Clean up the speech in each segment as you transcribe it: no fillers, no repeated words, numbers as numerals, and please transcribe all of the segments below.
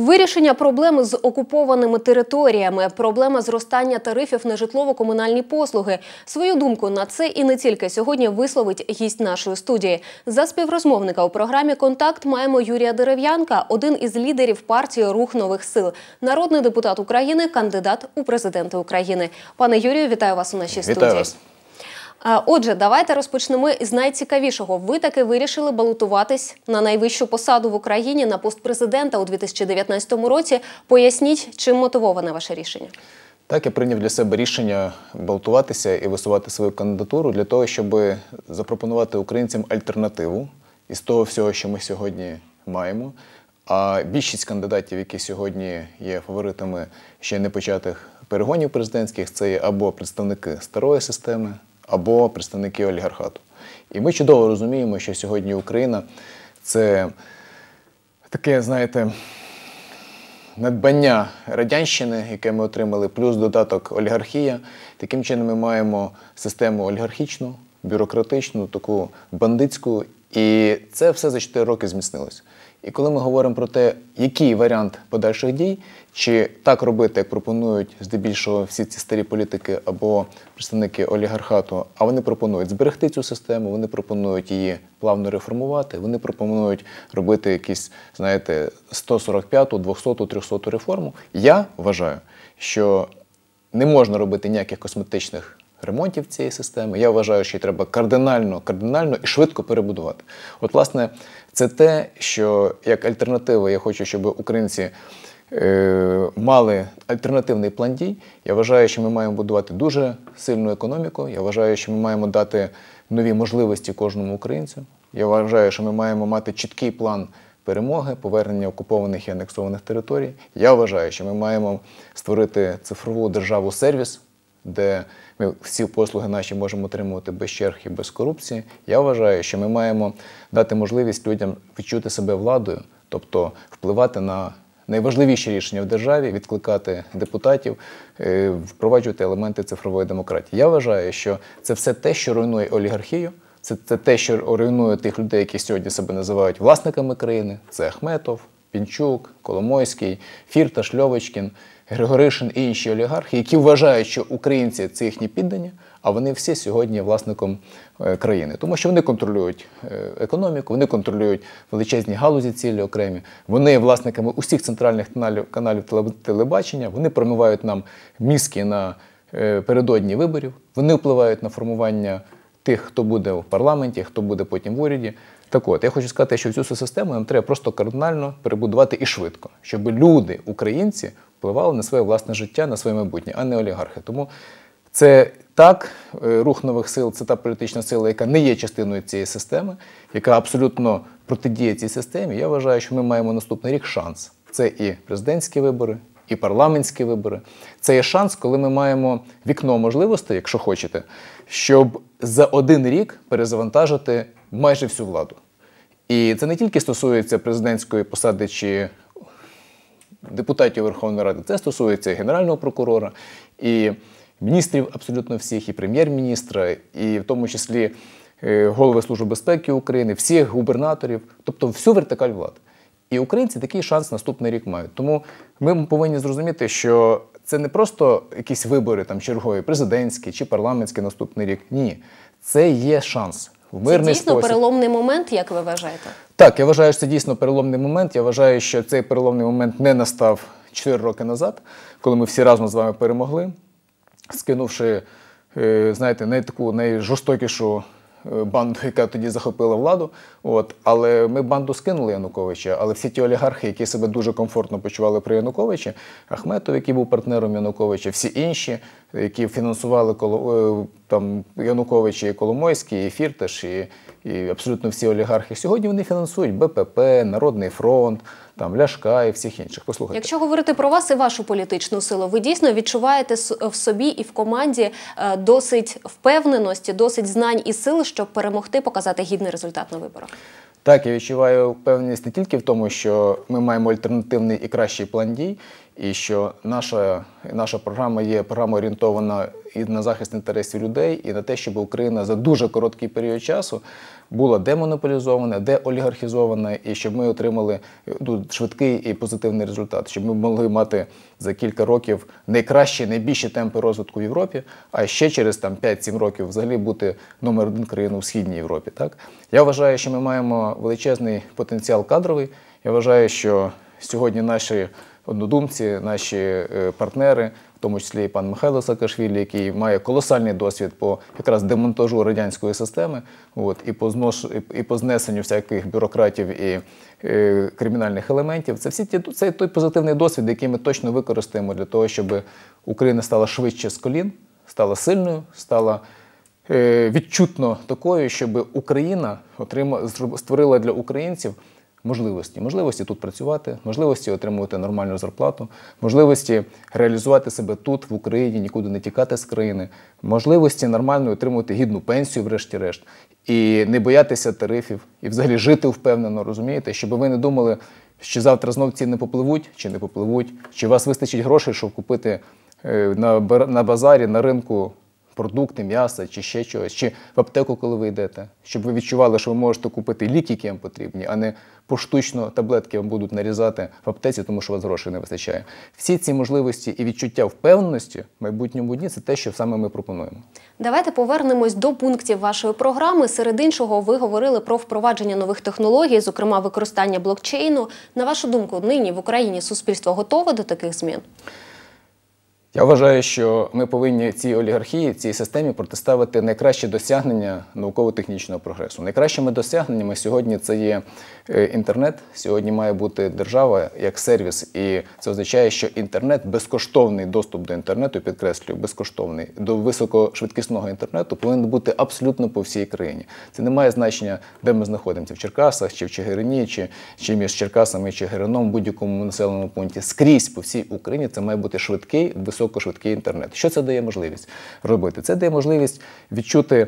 Вирішення проблеми з окупованими територіями, проблема зростання тарифів на житлово-комунальні послуги. Свою думку на це і не тільки сьогодні висловить гість нашої студії. За співрозмовника у програмі «Контакт» маємо Юрія Дерев'янка, один із лідерів партії «Рух нових сил», народний депутат України, кандидат у президенти України. Пане Юрію, вітаю вас у нашій студії. Вітаю вас. Отже, давайте розпочнемо із найцікавішого. Ви таки вирішили балотуватись на найвищу посаду в Україні, на пост президента у 2019 році. Поясніть, чим мотивоване ваше рішення? Так, я прийняв для себе рішення балотуватися і висувати свою кандидатуру для того, щоб запропонувати українцям альтернативу із того всього, що ми сьогодні маємо. А більшість кандидатів, які сьогодні є фаворитами ще не початих перегонів президентських, це є або представники старої системи, або представники олігархату. І ми чудово розуміємо, що сьогодні Україна – це таке, знаєте, надбання радянщини, яке ми отримали, плюс додаток олігархія. Таким чином ми маємо систему олігархічну, бюрократичну, таку бандитську. І це все за 4 роки зміцнилося. І коли ми говоримо про те, який варіант подальших дій, чи так робити, як пропонують здебільшого всі ці старі політики або представники олігархату, а вони пропонують зберегти цю систему, вони пропонують її плавно реформувати, вони пропонують робити якісь, знаєте, 145-ту, 200-ту, 300-ту реформу. Я вважаю, що не можна робити ніяких косметичних ремонтів цієї системи. Я вважаю, що її треба кардинально і швидко перебудувати. От, власне, це те, що як альтернатива я хочу, щоб українці мали альтернативний план дій. Я вважаю, що ми маємо будувати дуже сильну економіку. Я вважаю, що ми маємо дати нові можливості кожному українцю. Я вважаю, що ми маємо мати чіткий план перемоги, повернення окупованих і анексованих територій. Я вважаю, що ми маємо створити цифрову державу-сервіс, де ми всі послуги наші можемо отримувати без черг і без корупції. Я вважаю, що ми маємо дати можливість людям відчути себе владою, тобто впливати на найважливіші рішення в державі, відкликати депутатів, впроваджувати елементи цифрової демократії. Я вважаю, що це все те, що руйнує олігархію, це те, що руйнує тих людей, які сьогодні себе називають власниками країни. Це Ахметов, Пінчук, Коломойський, Фірташ, Льовочкін, Григоришин і інші олігархи, які вважають, що українці – це їхні піддані, а вони всі сьогодні є власником країни. Тому що вони контролюють економіку, вони контролюють величезні галузі цілі окремі, вони є власниками усіх центральних каналів телебачення, вони промивають нам мізки напередодні виборів, вони впливають на формування тих, хто буде в парламенті, хто буде потім в уряді. Так от, я хочу сказати, що цю систему нам треба просто кардинально перебудувати і швидко, щоб люди, українці, впливали на своє власне життя, на своє майбутнє, а не олігархи. Тому це так, рух нових сил – це та політична сила, яка не є частиною цієї системи, яка абсолютно протидіє цій системі. Я вважаю, що ми маємо наступний рік шанс. Це і президентські вибори, і парламентські вибори. Це є шанс, коли ми маємо вікно можливостей, якщо хочете, щоб за 1 рік перезавантажити майже всю владу. І це не тільки стосується президентської посади чи депутатів Верховної Ради, це стосується і Генерального прокурора, і міністрів абсолютно всіх, і прем'єр-міністра, і в тому числі голови Служби безпеки України, всіх губернаторів, тобто всю вертикаль влади. І українці такий шанс наступний рік мають. Тому ми повинні зрозуміти, що це не просто якісь вибори там чергові, президентські чи парламентські наступний рік. Ні, це є шанс. Це дійсно переломний момент, як ви вважаєте? Так, я вважаю, що це дійсно переломний момент. Я вважаю, що цей переломний момент не настав 4 роки назад, коли ми всі разом з вами перемогли, скинувши, знаєте, таку найжорстокішу банду, яка тоді захопила владу. Але ми банду скинули Януковича, але всі ті олігархи, які себе дуже комфортно почували при Януковичі, Ахметов, який був партнером Януковича, всі інші, які фінансували Януковича, і Коломойський, і Фірташ, і абсолютно всі олігархи, сьогодні вони фінансують БПП, Народний фронт, Ляшка і всіх інших. Послухайте. Якщо говорити про вас і вашу політичну силу, ви дійсно відчуваєте в собі і в команді досить впевненості, досить знань і сил, щоб перемогти, показати гідний результат на виборах? Так, я відчуваю впевненість не тільки в тому, що ми маємо альтернативний і кращий план дій, і що наша програма є програма орієнтована і на захист інтересів людей, і на те, щоб Україна за дуже короткий період часу була демонополізована, деолігархізована, і щоб ми отримали швидкий і позитивний результат, щоб ми могли мати за кілька років найкращі, найбільші темпи розвитку в Європі, а ще через 5-7 років взагалі бути номер 1 країною в Східній Європі. Так? Я вважаю, що ми маємо величезний потенціал кадровий. Я вважаю, що сьогодні наші однодумці, наші партнери, в тому числі і пан Михайло Саакашвілі, який має колосальний досвід по якраз демонтажу радянської системи, і по знесенню всяких бюрократів і кримінальних елементів. Це той позитивний досвід, який ми точно використаємо для того, щоб Україна стала швидше з колін, стала сильною, стала відчутно такою, щоб Україна створила для українців можливості тут працювати, можливості отримувати нормальну зарплату, можливості реалізувати себе тут, в Україні, нікуди не тікати з країни, можливості нормально отримувати гідну пенсію, врешті-решт, і не боятися тарифів, і взагалі жити впевнено, розумієте, щоб ви не думали, що завтра знов ціни попливуть чи не попливуть, чи у вас вистачить грошей, щоб купити на базарі, на ринку продукти, м'ясо чи ще чогось, чи в аптеку, коли ви йдете, щоб ви відчували, що ви можете купити ліки, які вам потрібні, а не поштучно таблетки вам будуть нарізати в аптеці, тому що у вас грошей не вистачає. Всі ці можливості і відчуття впевненості в майбутньому дні – це те, що саме ми пропонуємо. Давайте повернемось до пунктів вашої програми. Серед іншого, ви говорили про впровадження нових технологій, зокрема використання блокчейну. На вашу думку, нині в Україні суспільство готове до таких змін? Я вважаю, що ми повинні цій олігархії, цій системі протиставити найкращі досягнення науково-технічного прогресу. Найкращими досягненнями сьогодні це є інтернет. Сьогодні має бути держава як сервіс. І це означає, що інтернет, безкоштовний доступ до інтернету, підкреслюю, безкоштовний, до високошвидкісного інтернету повинен бути абсолютно по всій країні. Це не має значення, де ми знаходимося, в Черкасах, чи в Чигирині, чи між Черкасами і Чигирином, в будь-якому населеному пункті. Скрізь по всій Україні це має бути швидкий, високошвидкий інтернет. Що це дає можливість робити? Це дає можливість відчути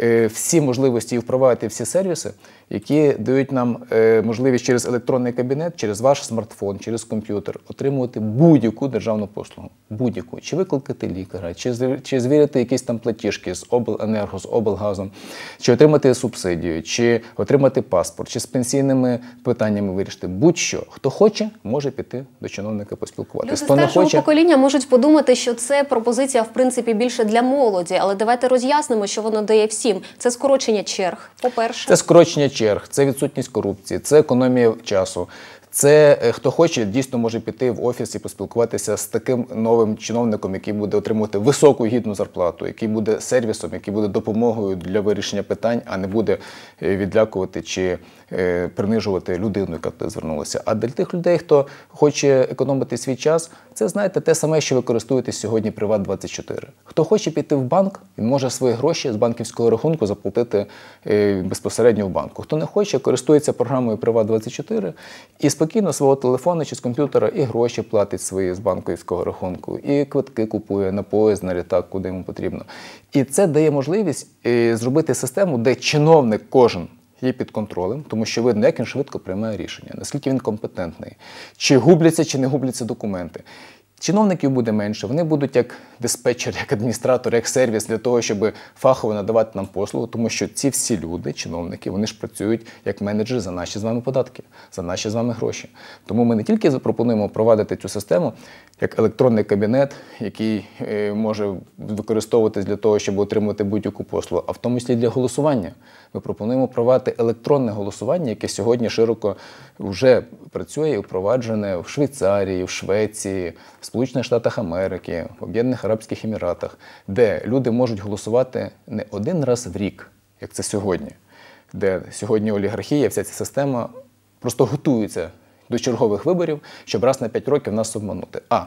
всі можливості і впровадити всі сервіси, які дають нам можливість через електронний кабінет, через ваш смартфон, через комп'ютер отримувати будь-яку державну послугу. Будь-яку. Чи викликати лікаря, чи звірити якісь там платіжки з обленерго, з облгазом, чи отримати субсидію, чи отримати паспорт, чи з пенсійними питаннями вирішити. Будь-що. Хто хоче, може піти до чиновника поспілкуватися. Люди старшого покоління можуть подумати, що це пропозиція, в принципі, більше для молоді, але давайте роз'яснимо, що воно дає всім. Це скорочення черг, по-перше. Це скорочення черг, це відсутність корупції, це економія часу. Це хто хоче, дійсно може піти в офіс і поспілкуватися з таким новим чиновником, який буде отримувати високу гідну зарплату, який буде сервісом, який буде допомогою для вирішення питань, а не буде відлякувати чи принижувати людину, яка туди звернулася. А для тих людей, хто хоче економити свій час, це, знаєте, те саме, що ви користуєтесь сьогодні Приват24. Хто хоче піти в банк, він може свої гроші з банківського рахунку заплатити безпосередньо в банку. Хто не хоче, користується програмою Приват24 і спокійно свого телефону чи з комп'ютера і гроші платить свої з банківського рахунку, і квитки купує на поїзд, на літак, куди йому потрібно. І це дає можливість зробити систему, де чиновник кожен є під контролем, тому що видно, як він швидко приймає рішення, наскільки він компетентний, чи губляться, чи не губляться документи. Чиновників буде менше, вони будуть як диспетчер, як адміністратор, як сервіс для того, щоб фахово надавати нам послугу, тому що ці всі люди, чиновники, вони ж працюють як менеджери за наші з вами податки, за наші з вами гроші. Тому ми не тільки запропонуємо впровадити цю систему як електронний кабінет, який може використовуватись для того, щоб отримувати будь-яку послугу, а в тому числі для голосування. Ми пропонуємо впровадити електронне голосування, яке сьогодні широко вже працює і впроваджене в Швейцарії, в Швеції, в Сполучених Штатах Америки, в Об'єднаних Арабських Еміратах, де люди можуть голосувати не один раз в рік, як це сьогодні, де сьогодні олігархія, вся ця система просто готується до чергових виборів, щоб раз на 5 років нас обманути. А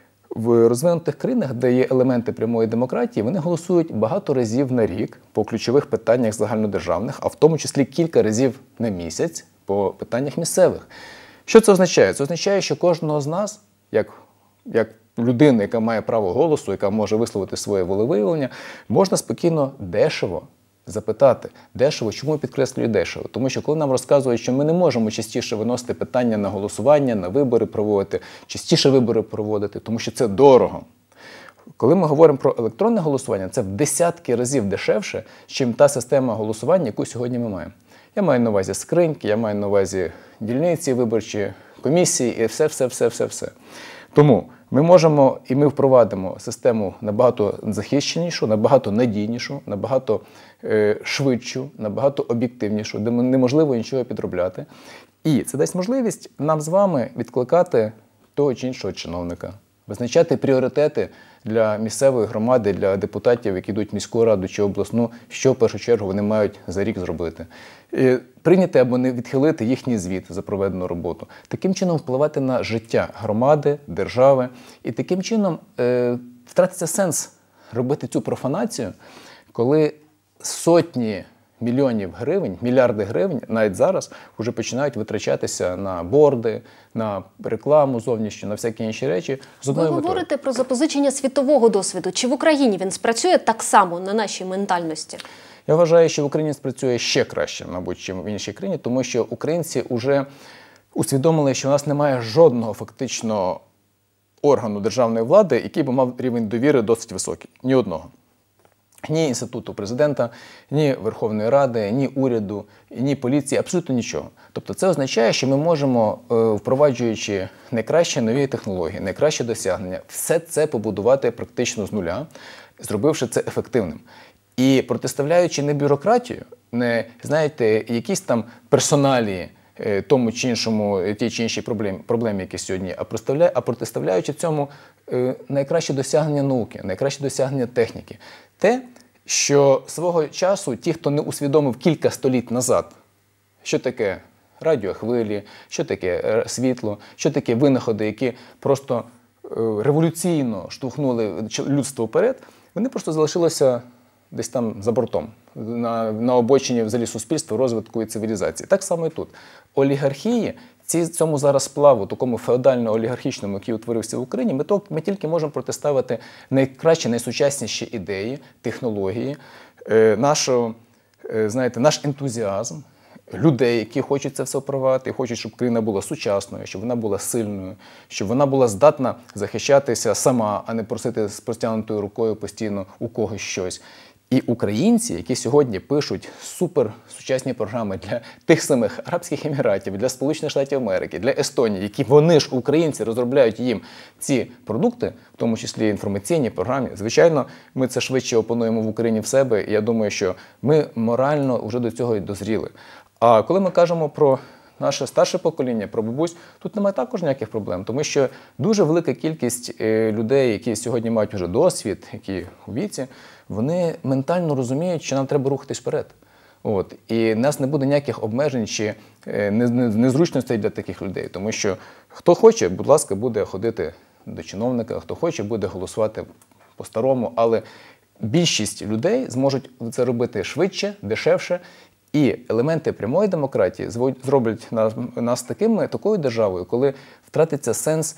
в розвинутих країнах, де є елементи прямої демократії, вони голосують багато разів на рік по ключових питаннях загальнодержавних, а в тому числі кілька разів на місяць по питаннях місцевих. Що це означає? Це означає, що кожного з нас, як людина, яка має право голосу, яка може висловити своє волевиявлення, можна спокійно, дешево запитати дешево, чому підкреслюю дешево? Тому що коли нам розказують, що ми не можемо частіше виносити питання на голосування, на вибори проводити, частіше вибори проводити, тому що це дорого. Коли ми говоримо про електронне голосування, це в десятки разів дешевше, ніж та система голосування, яку сьогодні ми маємо. Я маю на увазі скриньки, я маю на увазі дільниці виборчі, комісії і все. Тому ми можемо і ми впровадимо систему набагато захищенішу, набагато надійнішу, набагато швидшу, набагато об'єктивнішу, де неможливо нічого підробляти. І це дасть можливість нам з вами відкликати того чи іншого чиновника, визначати пріоритети для місцевої громади, для депутатів, які йдуть в міську раду чи обласну, що в першу чергу вони мають за рік зробити. І прийняти або не відхилити їхній звіт за проведену роботу. Таким чином впливати на життя громади, держави. І таким чином втратиться сенс робити цю профанацію, коли сотні мільйонів гривень, мільярди гривень навіть зараз вже починають витрачатися на борди, на рекламу зовнішню, на всякі інші речі. Ви говорите про запозичення світового досвіду. Чи в Україні він спрацює так само на нашій ментальності? Я вважаю, що в Україні спрацює ще краще, мабуть, ніж в іншій країні, тому що українці вже усвідомили, що у нас немає жодного фактично органу державної влади, який би мав рівень довіри досить високий. Ні одного. Ні Інституту Президента, ні Верховної Ради, ні уряду, ні поліції, абсолютно нічого. Тобто це означає, що ми можемо, впроваджуючи найкращі нові технології, найкращі досягнення, все це побудувати практично з нуля, зробивши це ефективним. І протиставляючи не бюрократію, не, знаєте, якісь там персоналії, тому чи іншому, тій чи іншій проблемі, які сьогодні, а протиставляючи цьому найкраще досягнення науки, найкраще досягнення техніки. Те, що свого часу ті, хто не усвідомив кілька століть назад, що таке радіохвилі, що таке світло, що таке винаходи, які просто революційно штовхнули людство вперед, вони просто залишилися десь там за бортом, на обочині взагалі суспільства, розвитку і цивілізації. Так само і тут. Олігархії, цьому зараз сплаву, такому феодально-олігархічному, який утворився в Україні, ми тільки можемо протиставити найкращі, найсучасніші ідеї, технології, наш ентузіазм, людей, які хочуть це все впровадити, хочуть, щоб країна була сучасною, щоб вона була сильною, щоб вона була здатна захищатися сама, а не просити з простягнутою рукою постійно у когось щось. І українці, які сьогодні пишуть суперсучасні програми для тих самих Арабських Еміратів, для Сполучених Штатів Америки, для Естонії, які вони ж, українці, розробляють їм ці продукти, в тому числі інформаційні програми, звичайно, ми це швидше опануємо в Україні в себе, і я думаю, що ми морально вже до цього й дозріли. А коли ми кажемо про наше старше покоління, про бабусь, тут немає також ніяких проблем, тому що дуже велика кількість людей, які сьогодні мають вже досвід, які у віці, вони ментально розуміють, що нам треба рухатись вперед. І в нас не буде ніяких обмежень чи незручностей для таких людей, тому що хто хоче, будь ласка, буде ходити до чиновника, хто хоче, буде голосувати по-старому, але більшість людей зможуть це робити швидше, дешевше. І елементи прямої демократії зроблять нас такою державою, коли втратиться сенс,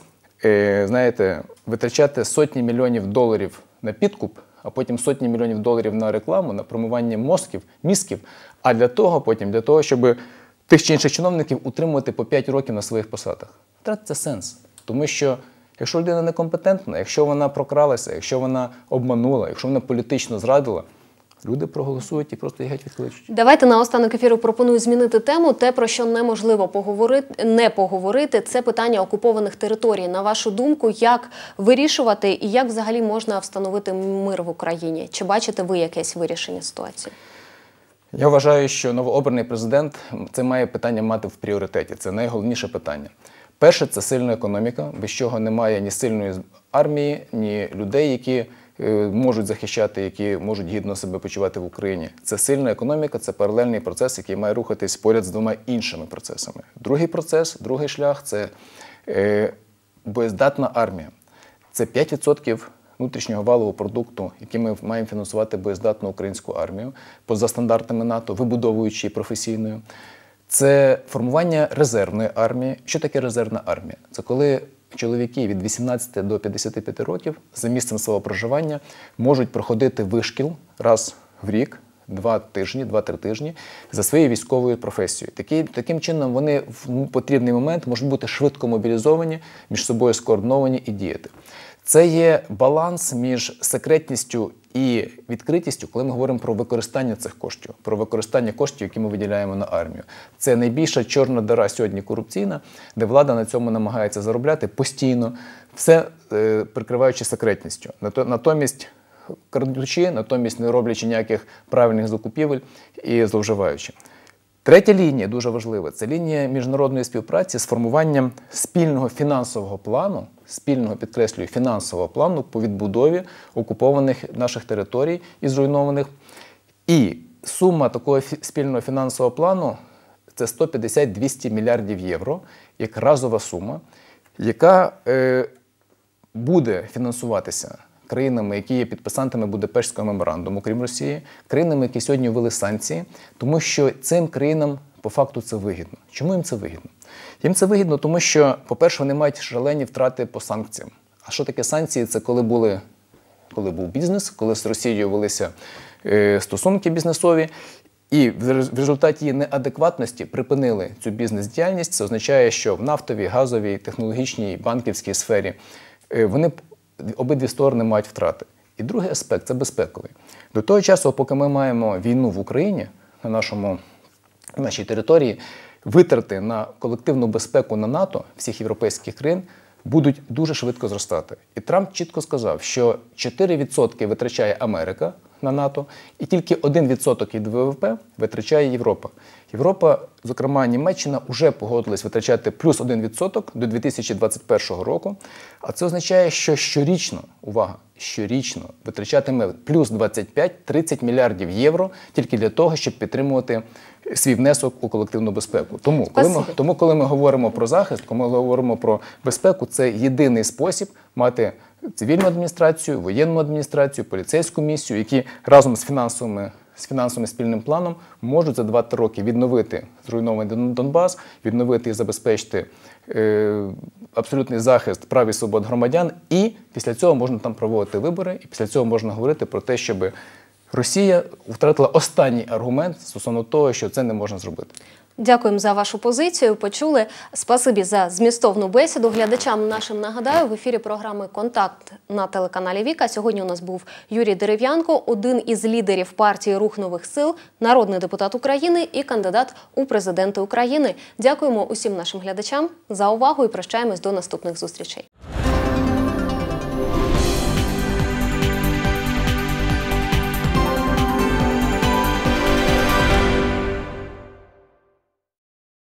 витрачати сотні мільйонів доларів на підкуп, а потім сотні мільйонів доларів на рекламу, на промивання мізків, а для того, щоб тих чи інших чиновників утримувати по 5 років на своїх посадах. Втратиться сенс. Тому що якщо людина некомпетентна, якщо вона прокралася, якщо вона обманула, якщо вона політично зрадила, люди проголосують і просто їх геть відкличуть. Давайте наостанок ефіру пропоную змінити тему. Те, про що неможливо не поговорити, це питання окупованих територій. На вашу думку, як вирішувати і як взагалі можна встановити мир в Україні? Чи бачите ви якесь вирішення ситуації? Я вважаю, що новообраний президент це має питання мати в пріоритеті. Це найголовніше питання. Перше – це сильна економіка, без чого немає ні сильної армії, ні людей, які можуть захищати, які можуть гідно себе почувати в Україні. Це сильна економіка, це паралельний процес, який має рухатись поряд з двома іншими процесами. Другий процес, другий шлях – це боєздатна армія. Це 5% внутрішнього валового продукту, який ми маємо фінансувати боєздатну українську армію, поза стандартами НАТО, вибудовуючи професійною. Це формування резервної армії. Що таке резервна армія? Це коли чоловіки від 18 до 55 років за місцем свого проживання можуть проходити вишкіл раз в рік, 2-3 тижні за своєю військовою професією. Таким чином вони в потрібний момент можуть бути швидко мобілізовані, між собою скоординовані і діяти. Це є баланс між секретністю і відкритістю, коли ми говоримо про використання цих коштів, про використання коштів, які ми виділяємо на армію. Це найбільша чорна діра сьогодні корупційна, де влада на цьому намагається заробляти постійно, все прикриваючи секретністю. Натомість крадучи, натомість не роблячи ніяких правильних закупівель і зловживаючи. Третя лінія, дуже важлива, це лінія міжнародної співпраці з формуванням спільного фінансового плану, спільного, підкреслюю, фінансового плану по відбудові окупованих наших територій і зруйнованих. І сума такого спільного фінансового плану – це 150-200 мільярдів євро, як разова сума, яка буде фінансуватися країнами, які є підписантами Будапештського меморандуму, крім Росії, країнами, які сьогодні ввели санкції, тому що цим країнам по факту це вигідно. Чому їм це вигідно? Їм це вигідно, тому що, по-перше, вони мають шалені втрати по санкціям. А що таке санкції? Це коли був бізнес, коли з Росією велися стосунки бізнесові, і в результаті її неадекватності припинили цю бізнес-діяльність. Це означає, що в нафтовій, газовій, технологічній, банківській сфері вони обидві сторони мають втрати. І другий аспект – це безпековий. До того часу, поки ми маємо війну в Україні, на нашій території, витрати на колективну безпеку на НАТО всіх європейських країн будуть дуже швидко зростати. І Трамп чітко сказав, що 4% витрачає Америка на НАТО, і тільки 1% від ВВП витрачає Європа. Європа, зокрема Німеччина, вже погодилась витрачати плюс 1% до 2021 року. А це означає, що щорічно, увага, щорічно витрачатиме плюс 25-30 мільярдів євро тільки для того, щоб підтримувати свій внесок у колективну безпеку. Тому, коли ми говоримо про захист, коли ми говоримо про безпеку, це єдиний спосіб мати цивільну адміністрацію, воєнну адміністрацію, поліцейську місію, які разом з фінансовим спільним планом можуть за 2-3 роки відновити зруйнований Донбас, відновити і забезпечити абсолютний захист прав і свобод громадян, і після цього можна там проводити вибори, і після цього можна говорити про те, щоб Росія втратила останній аргумент стосовно того, що це не можна зробити. Дякуємо за вашу позицію. Почули. Спасибі за змістовну бесіду. Глядачам нашим нагадаю, в ефірі програми «Контакт» на телеканалі Віка. Сьогодні у нас був Юрій Дерев'янко, один із лідерів партії «Рух нових сил», народний депутат України і кандидат у президенти України. Дякуємо усім нашим глядачам за увагу і прощаємось до наступних зустрічей.